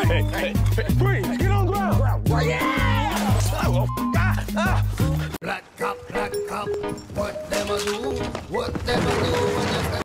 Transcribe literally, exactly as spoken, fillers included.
Hey, hey, hey, freeze! Get on the ground! Yeah! Oh, ah, ah. Black cop, black cop, what them a do? What them a do?